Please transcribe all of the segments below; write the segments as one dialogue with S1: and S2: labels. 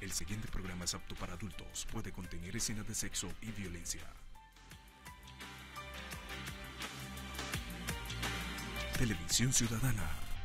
S1: El siguiente programa es apto para adultos. Puede contener escenas de sexo y violencia. Televisión Ciudadana.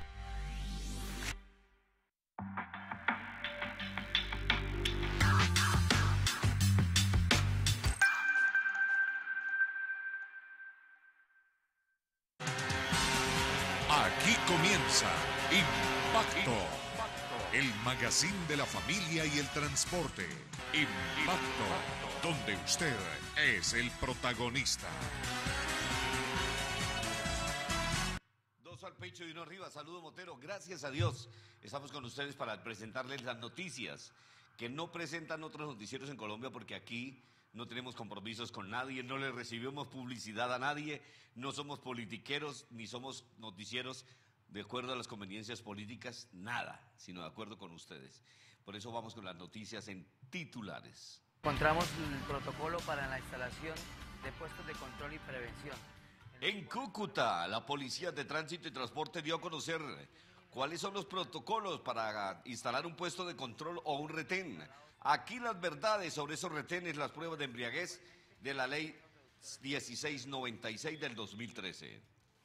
S2: Aquí comienza Impacto, el magazine de la familia y el transporte. Impacto, donde usted es el protagonista.
S3: Dos al pecho y uno arriba. Saludo Motero. Gracias a Dios. Estamos con ustedes para presentarles las noticias que no presentan otros noticieros en Colombia, porque aquí no tenemos compromisos con nadie, no le recibimos publicidad a nadie, no somos politiqueros ni somos noticieros de acuerdo a las conveniencias políticas, nada, sino de acuerdo con ustedes. Por eso vamos con las noticias en titulares.
S4: Encontramos el protocolo para la instalación de puestos de control y prevención.
S3: En Cúcuta, la Policía de Tránsito y Transporte dio a conocer cuáles son los protocolos para instalar un puesto de control o un retén. Aquí las verdades sobre esos retenes, las pruebas de embriaguez de la ley 1696 del 2013.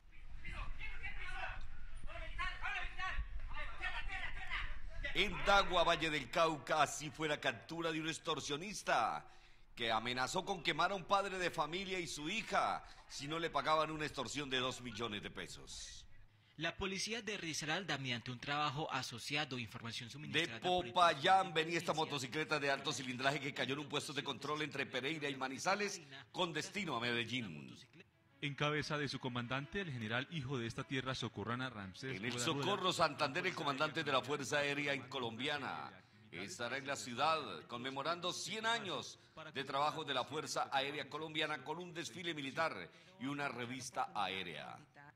S3: En Dagua, Valle del Cauca, así fue la captura de un extorsionista que amenazó con quemar a un padre de familia y su hija si no le pagaban una extorsión de 2 millones de pesos.
S5: La policía de Risaralda, mediante un trabajo asociado, información suministrada...
S3: De Popayán venía esta motocicleta de alto cilindraje que cayó en un puesto de control entre Pereira y Manizales con destino a Medellín.
S6: En cabeza de su comandante, el general hijo de esta tierra, Socorrana Ramsés.
S3: En el Socorro Santander, el comandante de la Fuerza Aérea Colombiana estará en la ciudad conmemorando 100 años de trabajo de la Fuerza Aérea Colombiana con un desfile militar y una revista aérea.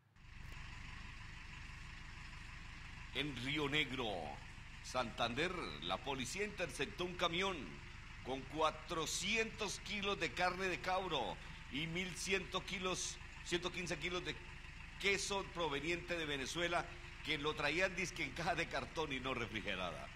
S3: En Río Negro, Santander, la policía interceptó un camión con 400 kilos de carne de cabro y 1.115 kilos de queso proveniente de Venezuela, que lo traían disque en caja de cartón y no refrigerada.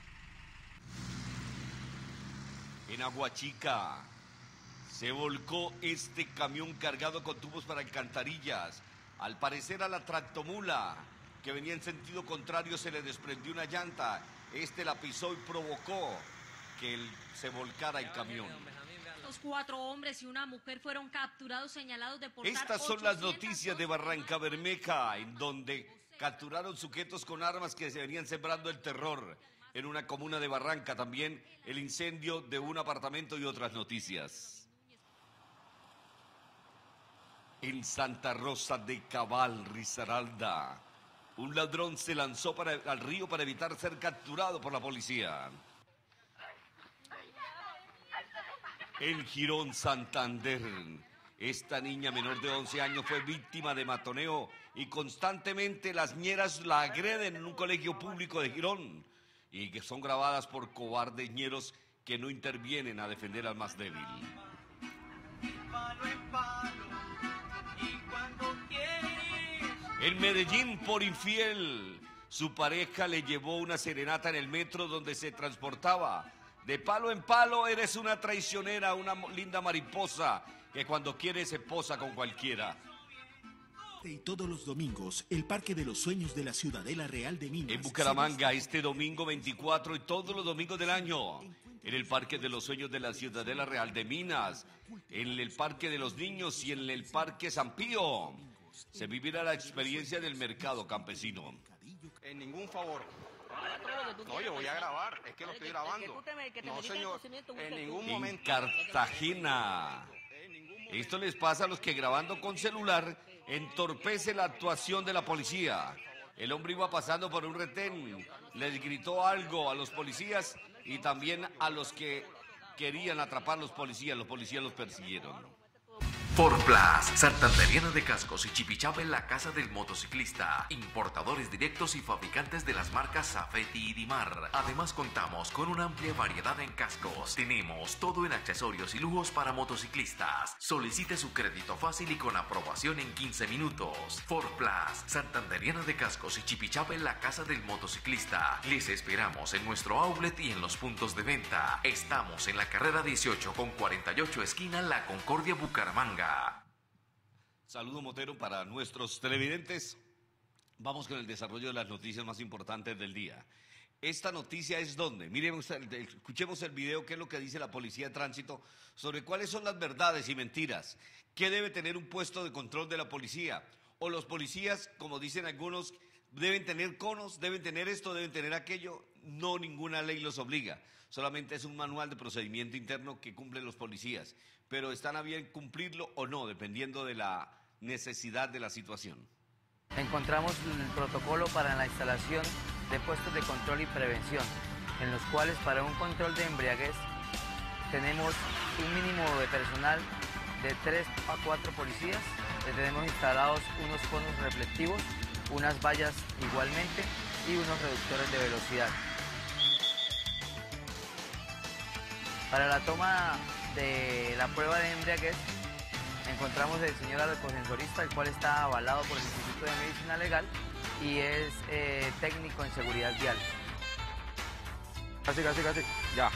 S3: En Aguachica se volcó este camión cargado con tubos para alcantarillas. Al parecer a la tractomula que venía en sentido contrario se le desprendió una llanta. Este la pisó y provocó que se volcara el camión.
S7: Los 4 hombres y una mujer fueron capturados señalados de portar...
S3: Estas son las noticias de Barranca Bermeja, en donde capturaron sujetos con armas que se venían sembrando el terror en una comuna de Barranca. También el incendio de un apartamento y otras noticias. En Santa Rosa de Cabal, Risaralda, un ladrón se lanzó al río para evitar ser capturado por la policía. En Girón, Santander, esta niña menor de 11 años fue víctima de matoneo y constantemente las ñeras la agreden en un colegio público de Girón y que son grabadas por cobardes ñeros que no intervienen a defender al más débil. En Medellín, por infiel, su pareja le llevó una serenata en el metro donde se transportaba. De palo en palo, eres una traicionera, una linda mariposa que cuando quiere se posa con cualquiera.
S8: Y todos los domingos, el Parque de los Sueños de la Ciudadela Real de Minas.
S3: En Bucaramanga, este domingo 24 y todos los domingos del año. En el Parque de los Sueños de la Ciudadela Real de Minas. En el Parque de los Niños y en el Parque San Pío. Se vivirá la experiencia del mercado campesino.
S9: En ningún favor. No, yo voy a grabar, es que lo estoy grabando. No, señor, en ningún momento.
S3: En Cartagena. Esto les pasa a los que grabando con celular entorpece la actuación de la policía. El hombre iba pasando por un retén, les gritó algo a los policías y también a los que querían atrapar a los policías los persiguieron.
S10: Forplas, Santanderiana de Cascos y Chipichapa en la casa del motociclista. Importadores directos y fabricantes de las marcas Safety y Dimar. Además contamos con una amplia variedad en cascos. Tenemos todo en accesorios y lujos para motociclistas. Solicite su crédito fácil y con aprobación en 15 minutos. Forplas, Santanderiana de Cascos y Chipichapa en la casa del motociclista. Les esperamos en nuestro outlet y en los puntos de venta. Estamos en la carrera 18 con 48 esquina La Concordia, Bucaramanga.
S3: Saludo Motero para nuestros televidentes. Vamos con el desarrollo de las noticias más importantes del día. Esta noticia es donde, miren, escuchemos el video, qué es lo que dice la Policía de Tránsito sobre cuáles son las verdades y mentiras, qué debe tener un puesto de control de la policía, o los policías, como dicen algunos, deben tener conos, deben tener esto, deben tener aquello. No, ninguna ley los obliga, solamente es un manual de procedimiento interno que cumplen los policías, pero están a bien cumplirlo o no, dependiendo de la necesidad de la situación.
S4: Encontramos el protocolo para la instalación de puestos de control y prevención, en los cuales para un control de embriaguez tenemos un mínimo de personal de 3 a 4 policías, tenemos instalados unos conos reflectivos, unas vallas igualmente y unos reductores de velocidad. Para la toma de la prueba de embriaguez encontramos el señor aeroconsensorista, el cual está avalado por el Instituto de Medicina Legal y es técnico en seguridad vial.
S9: Casi, ya.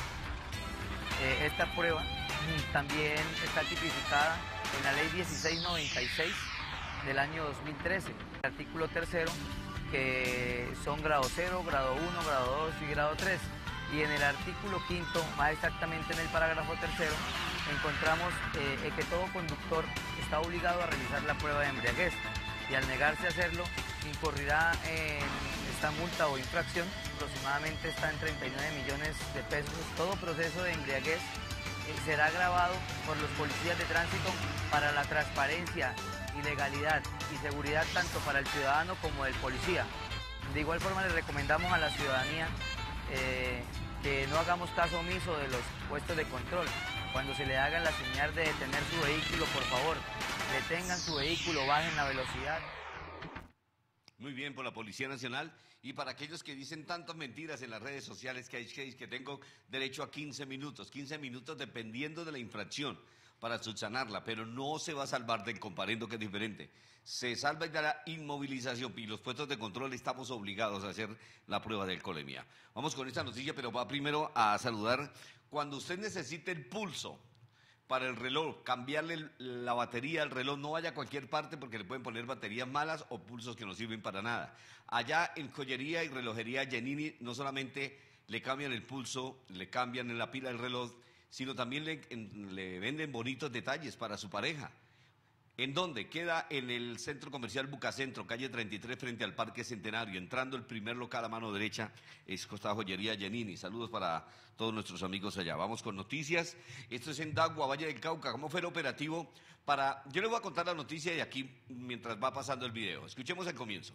S4: Esta prueba también está tipificada en la ley 1696 del año 2013, el artículo 3º, que son grado 0, grado 1, grado 2 y grado 3. Y en el artículo 5º, más exactamente en el parágrafo 3º, encontramos que todo conductor está obligado a realizar la prueba de embriaguez y al negarse a hacerlo incurrirá en esta multa o infracción, aproximadamente está en 39 millones de pesos. Todo proceso de embriaguez será grabado por los policías de tránsito para la transparencia y legalidad y seguridad tanto para el ciudadano como del policía. De igual forma le recomendamos a la ciudadanía que no hagamos caso omiso de los puestos de control. Cuando se le haga la señal de detener su vehículo, por favor, detengan su vehículo, bajen la velocidad.
S3: Muy bien, por la Policía Nacional. Y para aquellos que dicen tantas mentiras en las redes sociales que tengo derecho a 15 minutos dependiendo de la infracción para subsanarla, pero no se va a salvar del comparendo, que es diferente. Se salva de la inmovilización y los puestos de control estamos obligados a hacer la prueba de alcoholemia. Vamos con esta noticia, pero va primero a saludar. Cuando usted necesite el pulso para el reloj, cambiarle la batería al reloj, no vaya a cualquier parte porque le pueden poner baterías malas o pulsos que no sirven para nada. Allá en Joyería y Relojería Giannini no solamente le cambian el pulso, le cambian en la pila del reloj, sino también le venden bonitos detalles para su pareja. ¿En dónde? Queda en el Centro Comercial Bucacentro, calle 33, frente al Parque Centenario. Entrando el primer local a mano derecha, es Costa Joyería Giannini. Saludos para todos nuestros amigos allá. Vamos con noticias. Esto es en Dagua, Valle del Cauca. ¿Cómo fue el operativo? Yo les voy a contar la noticia de aquí mientras va pasando el video. Escuchemos el comienzo.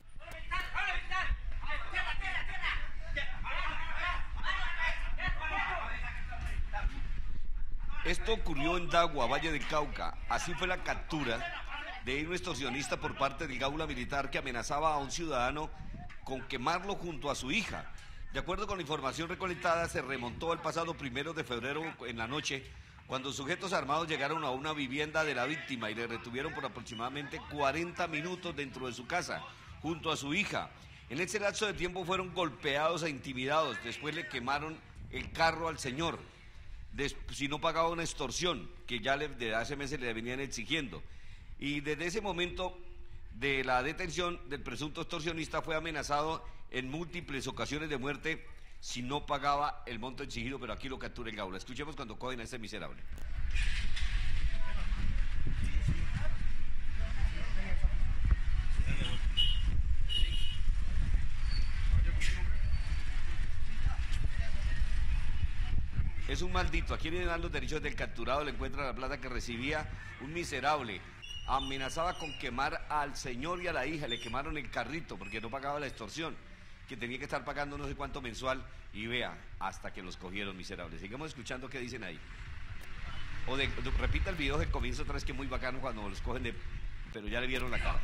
S3: Esto ocurrió en Dagua, Valle del Cauca. Así fue la captura de un extorsionista por parte del Gaula Militar que amenazaba a un ciudadano con quemarlo junto a su hija. De acuerdo con la información recolectada, se remontó el pasado 1 de febrero en la noche, cuando sujetos armados llegaron a una vivienda de la víctima y le retuvieron por aproximadamente 40 minutos dentro de su casa, junto a su hija. En ese lapso de tiempo fueron golpeados e intimidados. Después le quemaron el carro al señor, si no pagaba una extorsión que ya desde hace meses le venían exigiendo. Y desde ese momento de la detención del presunto extorsionista fue amenazado en múltiples ocasiones de muerte si no pagaba el monto exigido, pero aquí lo captura el Gaula. Escuchemos cuando cogen a este miserable. Es un maldito. Aquí le dan los derechos del capturado, le encuentran la plata que recibía. Un miserable. Amenazaba con quemar al señor y a la hija. Le quemaron el carrito porque no pagaba la extorsión, que tenía que estar pagando no sé cuánto mensual. Y vea, hasta que los cogieron, miserables. Sigamos escuchando qué dicen ahí. repita el video del comienzo otra vez, que es muy bacano cuando los cogen de... Pero ya le vieron la cara.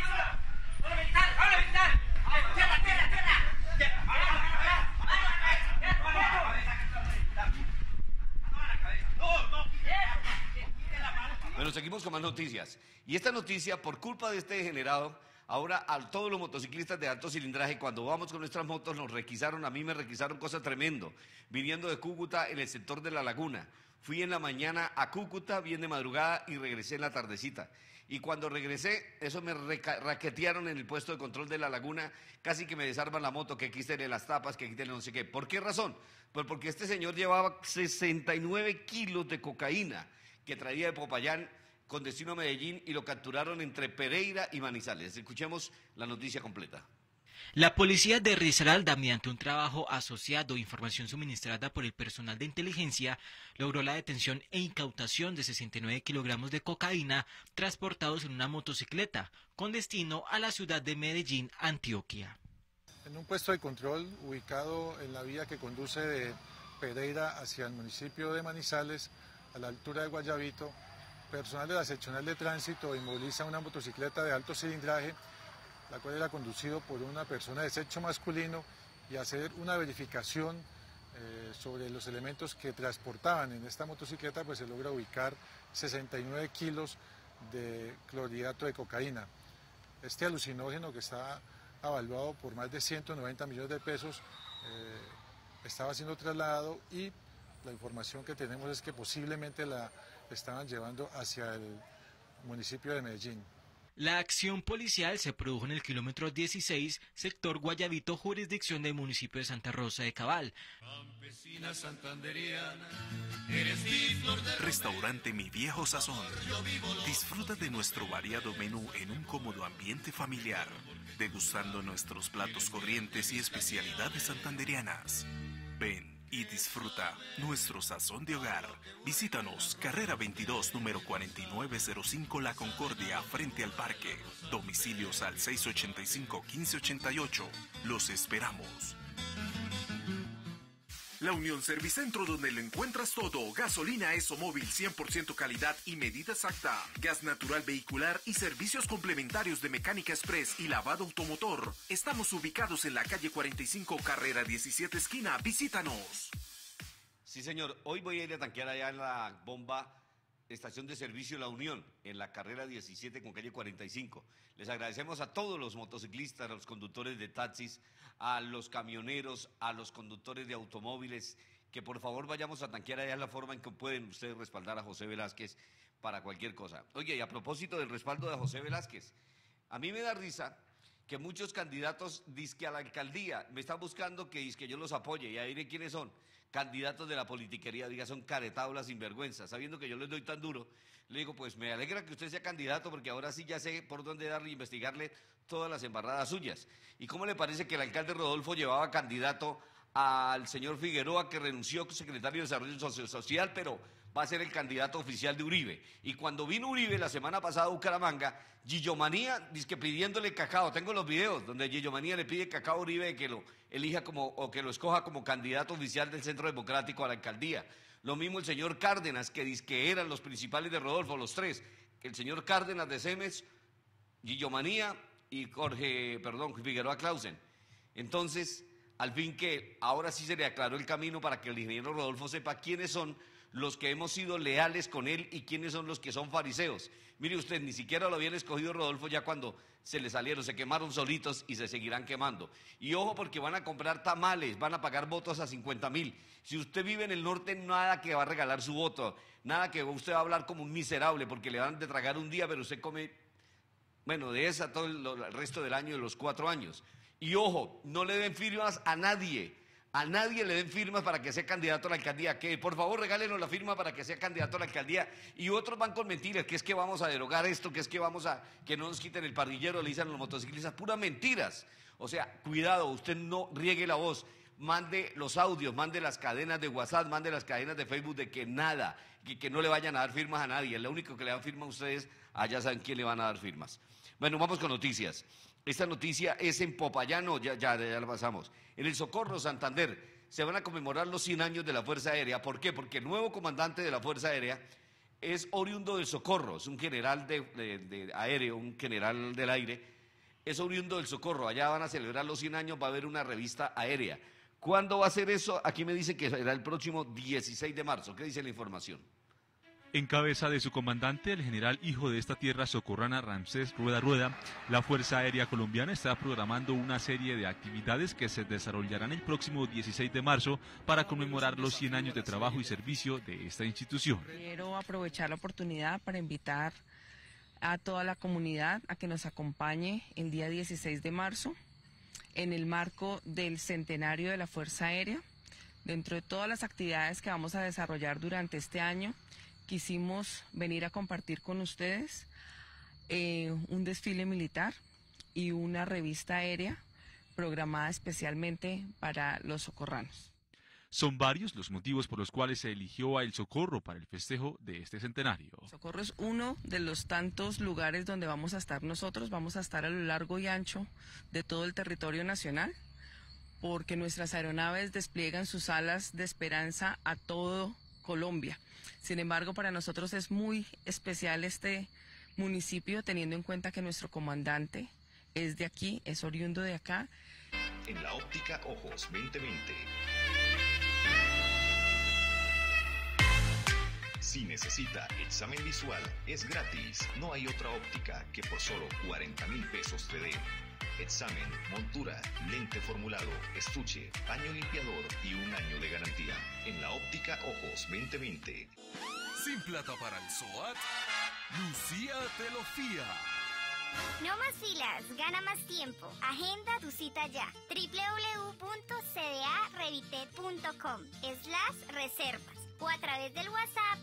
S3: Bueno, seguimos con más noticias. Y esta noticia, por culpa de este degenerado, ahora a todos los motociclistas de alto cilindraje, cuando vamos con nuestras motos, nos requisaron, a mí me requisaron cosa tremendo, viniendo de Cúcuta en el sector de La Laguna. Fui en la mañana a Cúcuta, bien de madrugada, y regresé en la tardecita. Y cuando regresé, eso me raquetearon en el puesto de control de La Laguna, casi que me desarman la moto, que quítele las tapas, que quítele no sé qué. ¿Por qué razón? Pues porque este señor llevaba 69 kilos de cocaína que traía de Popayán con destino a Medellín, y lo capturaron entre Pereira y Manizales. Escuchemos la noticia completa.
S5: La policía de Risaralda, mediante un trabajo asociado e información suministrada por el personal de inteligencia, logró la detención e incautación de 69 kilogramos de cocaína transportados en una motocicleta con destino a la ciudad de Medellín, Antioquia.
S11: En un puesto de control ubicado en la vía que conduce de Pereira hacia el municipio de Manizales, a la altura de Guayabito, personal de la seccional de tránsito inmoviliza una motocicleta de alto cilindraje, la cual era conducido por una persona de sexo masculino, y hacer una verificación sobre los elementos que transportaban en esta motocicleta, pues se logra ubicar 69 kilos de clorhidrato de cocaína. Este alucinógeno, que está avaluado por más de 190 millones de pesos, estaba siendo trasladado, y la información que tenemos es que posiblemente la estaban llevando hacia el municipio de Medellín.
S5: La acción policial se produjo en el kilómetro 16, sector Guayabito, jurisdicción del municipio de Santa Rosa de Cabal.
S1: Restaurante Mi Viejo Sazón. Disfruta de nuestro variado menú en un cómodo ambiente familiar, degustando nuestros platos corrientes y especialidades santandereanas. Ven y disfruta nuestro sazón de hogar. Visítanos, carrera 22, número 4905, La Concordia, frente al parque. Domicilios al 685-1588. Los esperamos. La Unión Servicentro, donde lo encuentras todo: gasolina ESO móvil 100% calidad y medida exacta, gas natural vehicular y servicios complementarios de mecánica express y lavado automotor. Estamos ubicados en la calle 45, carrera 17, esquina. Visítanos.
S3: Sí, señor. Hoy voy a ir a tanquear allá en la bomba estación de servicio La Unión, en la carrera 17 con calle 45. Les agradecemos a todos los motociclistas, a los conductores de taxis, a los camioneros, a los conductores de automóviles, que por favor vayamos a tanquear allá, la forma en que pueden ustedes respaldar a José Velázquez para cualquier cosa. Oye, y a propósito del respaldo de José Velázquez, a mí me da risa que muchos candidatos dizque a la alcaldía me están buscando que dizque yo los apoye, y ahí diré quiénes son. Candidatos de la politiquería, diga, son caretablas sinvergüenza, sabiendo que yo les doy tan duro. Le digo, pues me alegra que usted sea candidato, porque ahora sí ya sé por dónde darle e investigarle todas las embarradas suyas. ¿Y cómo le parece que el alcalde Rodolfo llevaba candidato al señor Figueroa, que renunció secretario de Desarrollo Social, pero va a ser el candidato oficial de Uribe? Y cuando vino Uribe la semana pasada a Bucaramanga, Gillo Manía dice que pidiéndole cacao, tengo los videos donde Gillo Manía le pide cacao a Uribe, que lo elija como, o que lo escoja como candidato oficial del Centro Democrático a la alcaldía. Lo mismo el señor Cárdenas, que dice que eran los principales de Rodolfo, los tres, que el señor Cárdenas de Cemes, Gillo Manía y Figueroa Clausen. Entonces, al fin que ahora sí se le aclaró el camino para que el ingeniero Rodolfo sepa quiénes son los que hemos sido leales con él y quiénes son los que son fariseos. Mire usted, ni siquiera lo habían escogido Rodolfo, ya cuando se le salieron, se quemaron solitos y se seguirán quemando. Y ojo, porque van a comprar tamales, van a pagar votos a 50.000. Si usted vive en el norte, nada que va a regalar su voto, nada que usted va a hablar como un miserable, porque le van a tragar un día, pero usted come, bueno, de esa todo el resto del año, de los 4 años. Y ojo, no le den firmas a nadie le den firmas para que sea candidato a la alcaldía, que por favor regálenos la firma para que sea candidato a la alcaldía. Y otros van con mentiras, que es que vamos a derogar esto, que es que vamos a, que no nos quiten el parrillero, le dicen a los motociclistas, puras mentiras. O sea, cuidado, usted no riegue la voz, mande los audios, mande las cadenas de WhatsApp, mande las cadenas de Facebook de que nada, que no le vayan a dar firmas a nadie. Lo único que le dan firma a ustedes, allá saben quién le van a dar firmas. Bueno, vamos con noticias. Esta noticia es en Popayán, ya la pasamos. En el Socorro, Santander, se van a conmemorar los 100 años de la Fuerza Aérea. ¿Por qué? Porque el nuevo comandante de la Fuerza Aérea es oriundo del Socorro, es un general de aéreo, un general del aire, es oriundo del Socorro. Allá van a celebrar los 100 años, va a haber una revista aérea. ¿Cuándo va a ser eso? Aquí me dice que será el próximo 16 de marzo. ¿Qué dice la información?
S6: En cabeza de su comandante, el general hijo de esta tierra socorrana Ramsés Rueda Rueda, la Fuerza Aérea Colombiana está programando una serie de actividades que se desarrollarán el próximo 16 de marzo para conmemorar los 100 años de trabajo y servicio de esta institución.
S12: Quiero aprovechar la oportunidad para invitar a toda la comunidad a que nos acompañe el día 16 de marzo en el marco del centenario de la Fuerza Aérea. Dentro de todas las actividades que vamos a desarrollar durante este año, quisimos venir a compartir con ustedes un desfile militar y una revista aérea programada especialmente para los socorranos.
S6: Son varios los motivos por los cuales se eligió a El Socorro para el festejo de este centenario.
S12: Socorro es uno de los tantos lugares donde vamos a estar nosotros. Vamos a estar a lo largo y ancho de todo el territorio nacional, porque nuestras aeronaves despliegan sus alas de esperanza a todo Colombia. Sin embargo, para nosotros es muy especial este municipio, teniendo en cuenta que nuestro comandante es de aquí, es oriundo de acá.
S13: En la óptica Ojos 2020. Si necesita examen visual, es gratis. No hay otra óptica que por solo 40.000 pesos te dé examen, montura, lente formulado, estuche, paño limpiador y 1 año de garantía. En la óptica Ojos 2020.
S14: Sin plata para el SOAT, Lucía te lo fía.
S15: No más filas, gana más tiempo. Agenda tu cita ya. www.cdarevitet.com/reservas o a través del WhatsApp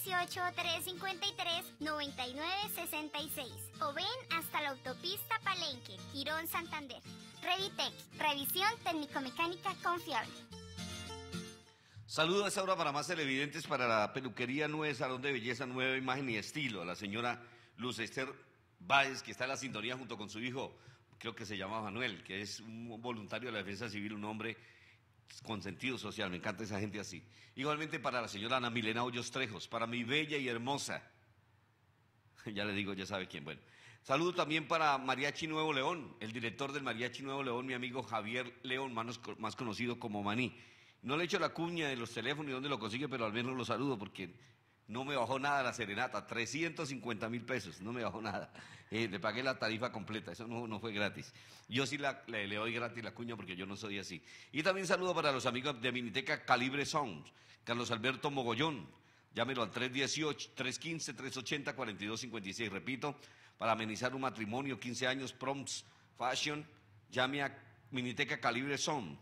S15: 318-353-9966 o ven hasta la autopista Palenque, Girón, Santander. Revitec, revisión técnico-mecánica confiable.
S3: Saludo a esta hora para más televidentes para la peluquería Nueve Salón de Belleza, Nueva Imagen y Estilo, a la señora Luz Esther Báez, que está en la sintonía junto con su hijo, creo que se llama Manuel, que es un voluntario de la Defensa Civil, un hombre con sentido social, me encanta esa gente así. Igualmente para la señora Ana Milena Hoyos Trejos, para mi bella y hermosa, ya le digo, ya sabe quién, bueno. Saludo también para Mariachi Nuevo León, el director del Mariachi Nuevo León, mi amigo Javier León, más conocido como Maní. No le echo la cuña de los teléfonos y dónde lo consigue, pero al menos lo saludo porque no me bajó nada la serenata, 350.000 pesos, no me bajó nada. Le pagué la tarifa completa, eso no fue gratis. Yo sí le doy gratis la cuña porque yo no soy así. Y también saludo para los amigos de Miniteca Calibre Sound, Carlos Alberto Mogollón, llámelo al 318-315-380-4256, repito, para amenizar un matrimonio, 15 años, proms, fashion, llame a Miniteca Calibre Sound,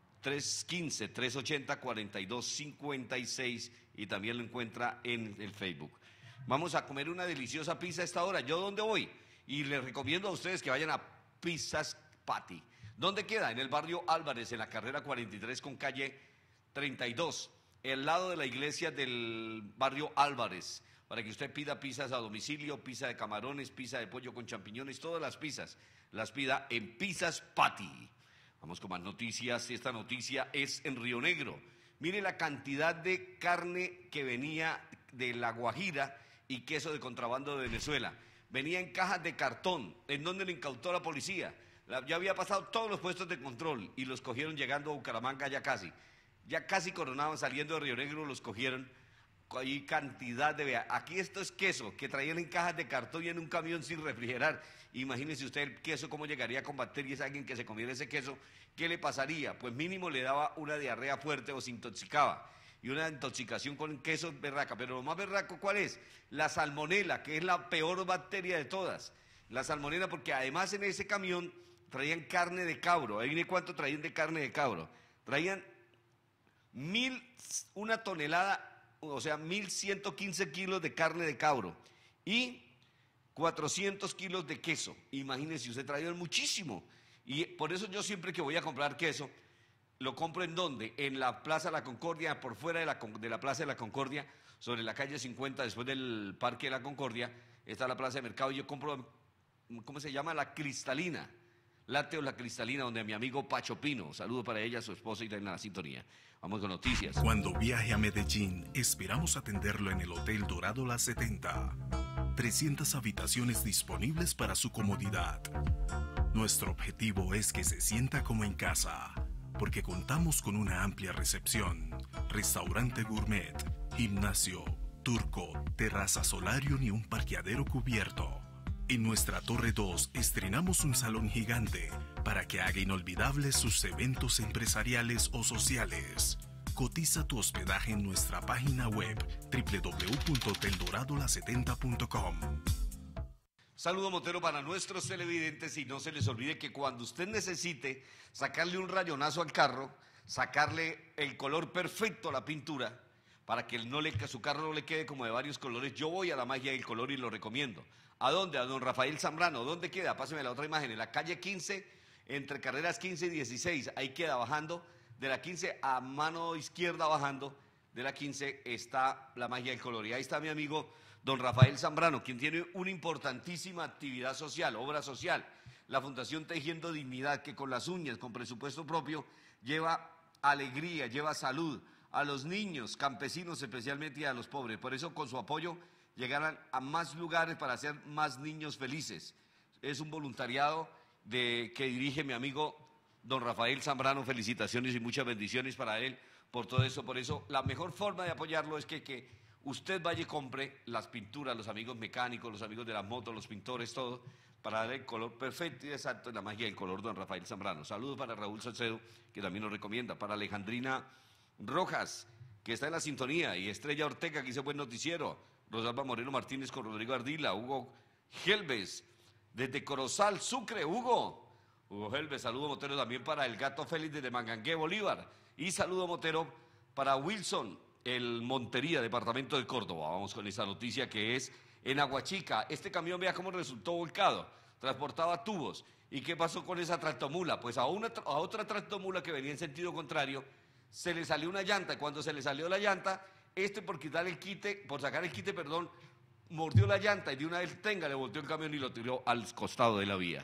S3: 315-380-4256 y también lo encuentra en el Facebook. Vamos a comer una deliciosa pizza a esta hora. ¿Yo dónde voy? Y les recomiendo a ustedes que vayan a Pizzas Patty. ¿Dónde queda? En el barrio Álvarez, en la carrera 43 con calle 32, al lado de la iglesia del barrio Álvarez, para que usted pida pizzas a domicilio, pizza de camarones, pizza de pollo con champiñones, todas las pizzas las pida en Pizzas Patty. Vamos con más noticias. Esta noticia es en Río Negro. Mire la cantidad de carne que venía de La Guajira y queso de contrabando de Venezuela. Venía en cajas de cartón. ¿En donde lo incautó la policía? Ya había pasado todos los puestos de control y los cogieron llegando a Bucaramanga ya casi. Ya casi coronaban, saliendo de Río Negro, los cogieron. Hay cantidad de... Aquí esto es queso que traían en cajas de cartón y en un camión sin refrigerar. Imagínese usted el queso, cómo llegaría con bacterias a alguien que se comiera ese queso. ¿Qué le pasaría? Pues mínimo le daba una diarrea fuerte o se intoxicaba. Y una intoxicación con queso berraca. Pero lo más berraco, ¿cuál es? La salmonela, que es la peor bacteria de todas. La salmonela, porque además en ese camión traían carne de cabro. Ahí viene cuánto traían de carne de cabro. Traían 1 tonelada, o sea, 1.115 kilos de carne de cabro y 400 kilos de queso. Imagínense, usted traía muchísimo. Y por eso yo siempre que voy a comprar queso, lo compro ¿en dónde? En la Plaza de la Concordia, por fuera de la Plaza de la Concordia, sobre la calle 50, después del Parque de la Concordia, está la Plaza de Mercado y yo compro, ¿cómo se llama? La Cristalina. Lácteos La Cristalina, donde a mi amigo Pacho Pino. Saludo para ella, su esposa y en la sintonía. Vamos con noticias.
S1: Cuando viaje a Medellín, esperamos atenderlo en el Hotel Dorado La 70. 300 habitaciones disponibles para su comodidad. Nuestro objetivo es que se sienta como en casa, porque contamos con una amplia recepción, restaurante gourmet, gimnasio, turco, terraza solarium y un parqueadero cubierto. En nuestra Torre 2 estrenamos un salón gigante para que haga inolvidables sus eventos empresariales o sociales. Cotiza tu hospedaje en nuestra página web www.hoteldoradola70.com.
S3: Saludo Motero para nuestros televidentes y no se les olvide que cuando usted necesite sacarle un rayonazo al carro, sacarle el color perfecto a la pintura para que su carro no le quede como de varios colores, yo voy a la magia del color y lo recomiendo. ¿A dónde? A don Rafael Zambrano. ¿Dónde queda? Páseme la otra imagen. En la calle 15, entre carreras 15 y 16. Ahí queda bajando. De la 15 a mano izquierda bajando. De la 15 está la magia del color. Y ahí está mi amigo don Rafael Zambrano, quien tiene una importantísima actividad social, obra social. La Fundación Tejiendo Dignidad, que con las uñas, con presupuesto propio, lleva alegría, lleva salud a los niños, campesinos especialmente, y a los pobres. Por eso, con su apoyo, llegarán a más lugares para hacer más niños felices. Es un voluntariado que dirige mi amigo don Rafael Zambrano. Felicitaciones y muchas bendiciones para él por todo eso. Por eso, la mejor forma de apoyarlo es que usted vaya y compre las pinturas, los amigos mecánicos, los amigos de las motos, los pintores, todo, para darle el color perfecto y exacto en la magia del color don Rafael Zambrano. Saludos para Raúl Salcedo, que también nos recomienda, para Alejandrina Rojas, que está en la sintonía, y Estrella Ortega, que hizo buen noticiero, Rosalba Moreno Martínez con Rodrigo Ardila, Hugo Gelbes, desde Corozal, Sucre, Hugo Gelbes, saludo Motero también para el Gato Félix desde Mangangué, Bolívar, y saludo Motero para Wilson, el Montería, departamento de Córdoba. Vamos con esa noticia que es en Aguachica. Este camión, vea cómo resultó volcado, transportaba tubos. ¿Y qué pasó con esa tractomula? Pues a otra tractomula que venía en sentido contrario, se le salió una llanta, y cuando se le salió la llanta, por sacar el quite, mordió la llanta y de una vez le volteó el camión y lo tiró al costado de la vía.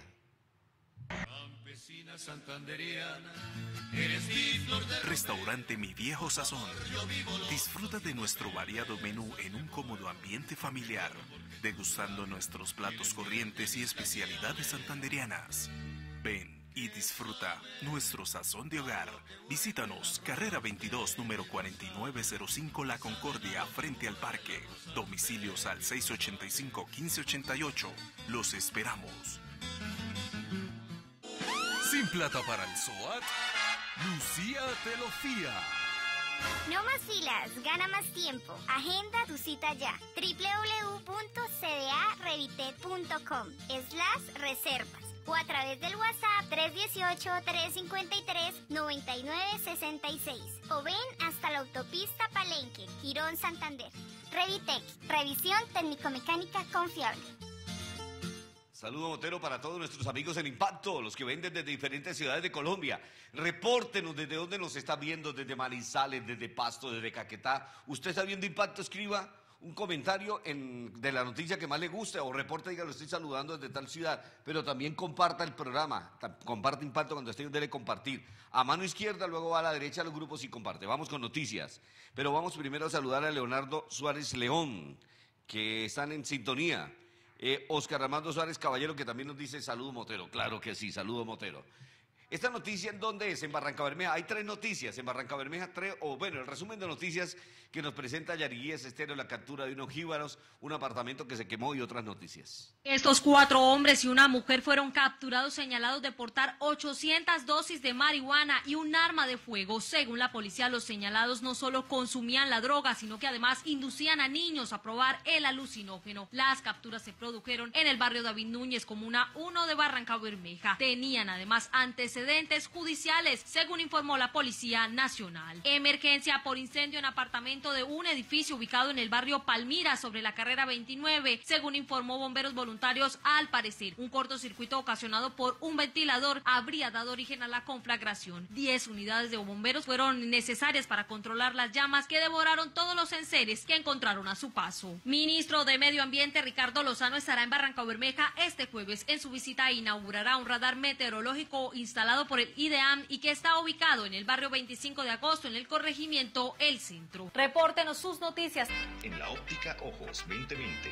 S14: Campesina santanderiana, eres mi flor de
S1: Restaurante Mi Viejo Sazón. Disfruta de nuestro variado menú en un cómodo ambiente familiar, degustando nuestros platos corrientes y especialidades santanderianas. Ven y disfruta nuestro sazón de hogar. Visítanos, carrera 22, número 4905 La Concordia, frente al parque. Domicilios al 685-1588. Los esperamos.
S14: Sin plata para el SOAT, Lucía te lo fía.
S15: No más filas, gana más tiempo. Agenda tu cita ya. www.cdarevitet.com/reservas o a través del WhatsApp 318-353-9966 o ven hasta la autopista Palenque, Girón, Santander. Revitec, revisión técnico-mecánica confiable.
S3: Saludo Motero para todos nuestros amigos en Impacto, los que ven desde diferentes ciudades de Colombia. Repórtenos desde dónde nos está viendo, desde Manizales, desde Pasto, desde Caquetá. Usted está viendo Impacto, escriba un comentario de la noticia que más le guste o reporte, diga, lo estoy saludando desde tal ciudad, pero también comparta el programa, comparte Impacto cuando esté, dele compartir. A mano izquierda, luego va a la derecha a los grupos y comparte. Vamos con noticias, pero vamos primero a saludar a Leonardo Suárez León, que están en sintonía. Oscar Armando Suárez Caballero, que también nos dice saludo Motero. Claro que sí, saludo Motero. Esta noticia, ¿en dónde es? En Barrancabermeja. Hay 3 noticias en Barrancabermeja, el resumen de noticias que nos presenta Yariguíes Estéreo, la captura de unos jíbaros, un apartamento que se quemó y otras noticias.
S7: Estos 4 hombres y una mujer fueron capturados señalados de portar 800 dosis de marihuana y un arma de fuego. Según la policía, los señalados no solo consumían la droga, sino que además inducían a niños a probar el alucinógeno. Las capturas se produjeron en el barrio David Núñez, comuna 1 de Barrancabermeja. Tenían además antecedentes antecedentes judiciales, según informó la Policía Nacional. Emergencia por incendio en apartamento de un edificio ubicado en el barrio Palmira, sobre la carrera 29, según informó Bomberos Voluntarios. Al parecer, un cortocircuito ocasionado por un ventilador habría dado origen a la conflagración. 10 unidades de bomberos fueron necesarias para controlar las llamas que devoraron todos los enseres que encontraron a su paso. Ministro de Medio Ambiente Ricardo Lozano estará en Barrancabermeja este jueves. En su visita inaugurará un radar meteorológico instalado por el IDEAM y que está ubicado en el barrio 25 de agosto, en el corregimiento El Centro. Repórtenos sus noticias.
S13: En la óptica Ojos 2020.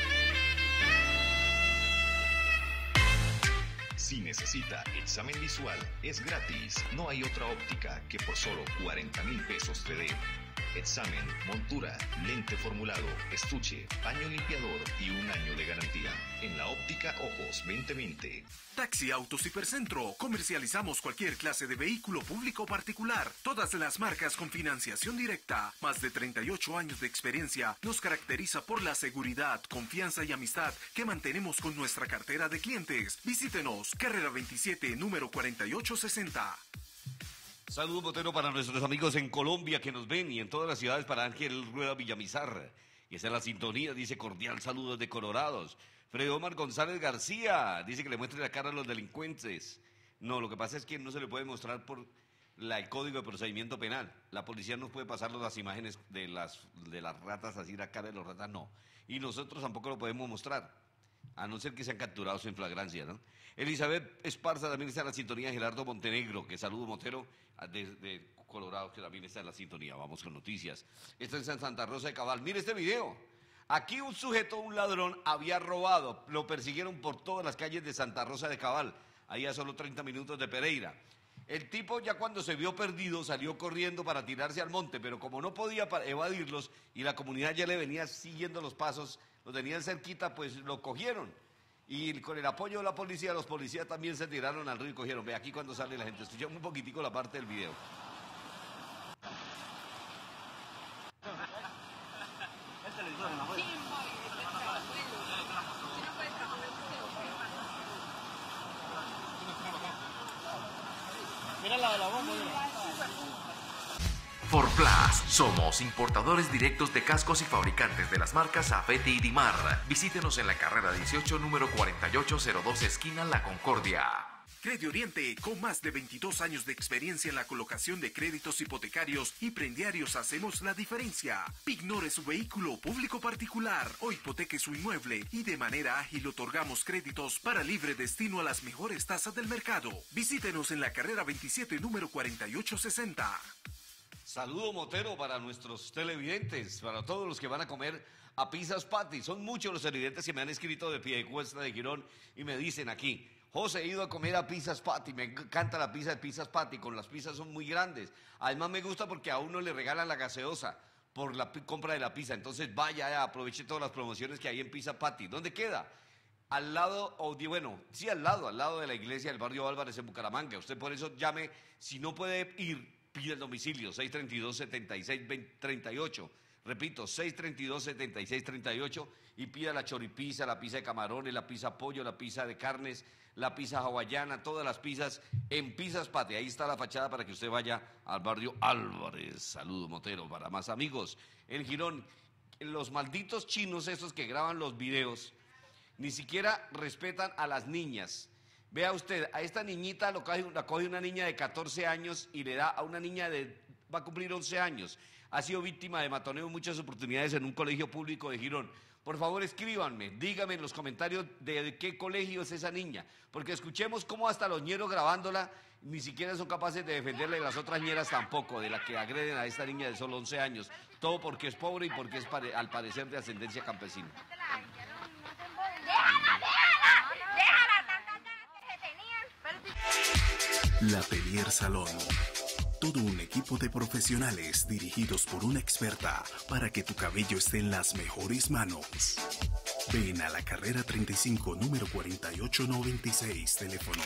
S13: Si necesita examen visual, es gratis. No hay otra óptica que por solo 40.000 pesos te dé examen, montura, lente formulado, estuche, paño limpiador y un año de garantía. En la óptica Ojos 2020.
S1: Taxi Autos Hipercentro. Comercializamos cualquier clase de vehículo público o particular. Todas las marcas con financiación directa. Más de 38 años de experiencia nos caracteriza por la seguridad, confianza y amistad que mantenemos con nuestra cartera de clientes. Visítenos, carrera 27, número 4860.
S3: Saludo motero para nuestros amigos en Colombia que nos ven y en todas las ciudades, para Ángel Rueda Villamizar. Y está en la sintonía, dice cordial saludos de Colorados. Freddy Omar González García dice que le muestre la cara a los delincuentes. No, lo que pasa es que no se le puede mostrar por el Código de Procedimiento Penal. La policía no puede pasarnos las imágenes de las ratas, así la cara de los ratas, no. Y nosotros tampoco lo podemos mostrar, a no ser que sean capturados en flagrancia, ¿no? Elizabeth Esparza también está en la sintonía. Gerardo Montenegro, que saludo motero de Colorado, que también está en la sintonía. Vamos con noticias. Esto es en Santa Rosa de Cabal. Mire este video. Aquí un sujeto, un ladrón, había robado. Lo persiguieron por todas las calles de Santa Rosa de Cabal, ahí a solo 30 minutos de Pereira. El tipo, ya cuando se vio perdido, salió corriendo para tirarse al monte, pero como no podía evadirlos y la comunidad ya le venía siguiendo los pasos, lo tenían cerquita, pues lo cogieron. Y con el apoyo de la policía, los policías también se tiraron al río y cogieron. Ve aquí cuando sale la gente. Escuchamos un poquitico la parte del video.
S16: Mira la de la bomba.
S10: Forplas, somos importadores directos de cascos y fabricantes de las marcas Safety y Dimar. Visítenos en la carrera 18, número 4802, esquina La Concordia.
S1: Credi Oriente, con más de 22 años de experiencia en la colocación de créditos hipotecarios y prendiarios, hacemos la diferencia. Ignore su vehículo público particular o hipoteque su inmueble y de manera ágil otorgamos créditos para libre destino a las mejores tasas del mercado. Visítenos en la carrera 27, número 4860.
S3: Saludo motero para nuestros televidentes, para todos los que van a comer a Pizzas Patty. Son muchos los televidentes que me han escrito de Piedecuesta, de Girón, y me dicen aquí: José, he ido a comer a Pizzas Patty, me encanta la pizza de Pizzas Patty, con las pizzas son muy grandes. Además me gusta porque a uno le regalan la gaseosa por la compra de la pizza. Entonces vaya, aproveche todas las promociones que hay en Pizza Patty. ¿Dónde queda? Al lado, al lado de la iglesia del barrio Álvarez en Bucaramanga. Usted por eso llame, si no puede ir, pide el domicilio, 632-7638. Repito, 632-7638, y pida la choripizza, la pizza de camarones, la pizza pollo, la pizza de carnes, la pizza hawaiana, todas las pizzas en Pizzas Patty. Ahí está la fachada para que usted vaya al barrio Álvarez. Saludo motero para más amigos. En Girón, los malditos chinos esos que graban los videos, ni siquiera respetan a las niñas. Vea usted, a esta niñita la coge una niña de 14 años y le da a una niña va a cumplir 11 años. Ha sido víctima de matoneo en muchas oportunidades en un colegio público de Girón. Por favor, escríbanme, díganme en los comentarios de qué colegio es esa niña, porque escuchemos cómo hasta los ñeros grabándola ni siquiera son capaces de defenderla, y las otras ñeras tampoco, de la que agreden a esta niña de solo 11 años. Todo porque es pobre y porque es al parecer de ascendencia campesina.
S8: La Pelier Salón. Todo un equipo de profesionales dirigidos por una experta para que tu cabello esté en las mejores manos. Ven a la carrera 35, número 4896, teléfono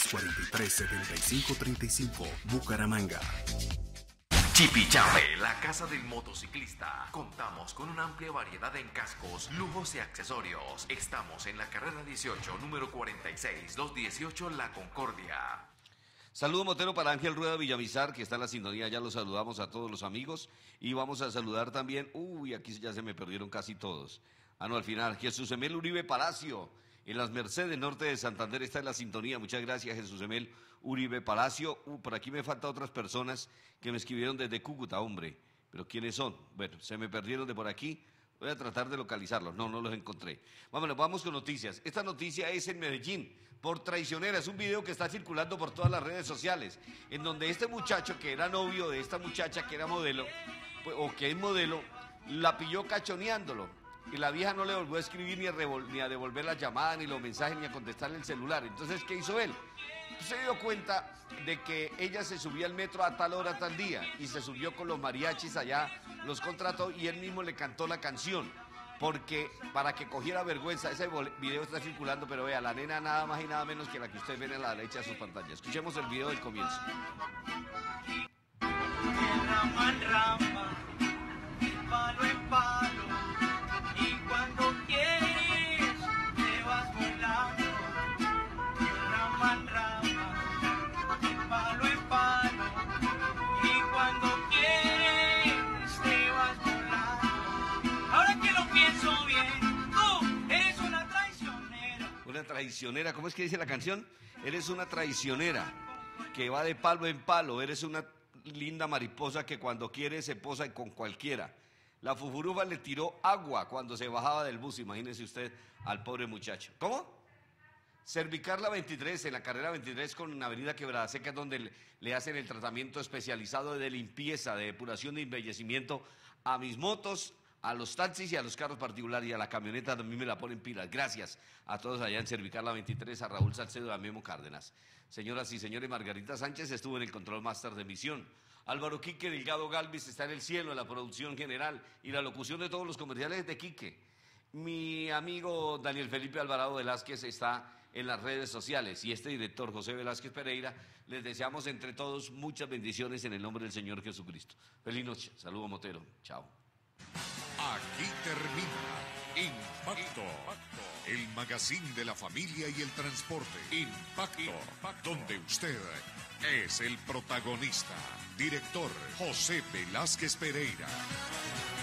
S8: 643-7535, Bucaramanga.
S10: Chipichape, la casa del motociclista. Contamos con una amplia variedad en cascos, lujos y accesorios. Estamos en la carrera 18, número 46218, La Concordia.
S3: Saludo motero para Ángel Rueda Villamizar, que está en la sintonía, ya los saludamos a todos los amigos. Y vamos a saludar también, aquí ya se me perdieron casi todos. No, al final, Jesús Emel Uribe Palacio, en las Mercedes Norte de Santander, está en la sintonía. Muchas gracias, Jesús Emel Uribe Palacio. Por aquí me faltan otras personas que me escribieron desde Cúcuta, hombre. ¿Pero quiénes son? Bueno, se me perdieron de por aquí. Voy a tratar de localizarlos. No los encontré. Vamos con noticias. Esta noticia es en Medellín, por traicionera. Es un video que está circulando por todas las redes sociales, en donde este muchacho que era novio de esta muchacha que era modelo, o que es modelo, la pilló cachoneándolo. Y la vieja no le volvió a escribir ni a devolver la llamada, ni los mensajes, ni a contestarle el celular. Entonces, ¿qué hizo él? Se dio cuenta de que ella se subía al metro a tal hora, tal día, y se subió con los mariachis allá, los contrató y él mismo le cantó la canción, porque para que cogiera vergüenza. Ese video está circulando, pero vea, la nena nada más y nada menos que la que ustedes ven a la derecha de sus pantallas. Escuchemos el video del comienzo.
S16: Rama en rama, palo en palo, y cuando quieres te vas volando. Rama en rama, palo en palo, y cuando quieres te vas volando. Ahora que lo pienso bien, tú eres una traicionera.
S3: Una traicionera, ¿cómo es que dice la canción? Eres una traicionera que va de palo en palo, eres una linda mariposa que cuando quiere se posa con cualquiera. La fufurufa le tiró agua cuando se bajaba del bus, imagínese usted al pobre muchacho. ¿Cómo? Cervicarla 23, en la carrera 23 con Avenida Quebrada Seca, donde le hacen el tratamiento especializado de limpieza, de depuración, de embellecimiento a mis motos, a los taxis y a los carros particulares y a la camioneta también me la ponen pilas. Gracias a todos allá en Cervicarla 23, a Raúl Salcedo y a Memo Cárdenas. Señoras y señores, Margarita Sánchez estuvo en el control máster de emisión. Álvaro Quique Delgado Galvis está en el cielo, en la producción general y la locución de todos los comerciales de Quique. Mi amigo Daniel Felipe Alvarado Velázquez está en las redes sociales y este director José Velázquez Pereira, les deseamos entre todos muchas bendiciones en el nombre del Señor Jesucristo. Feliz noche, saludo motero, chao.
S2: Aquí termina Impacto, el magazine de la familia y el transporte. Impacto, donde usted es el protagonista. Director José Velázquez Pereira.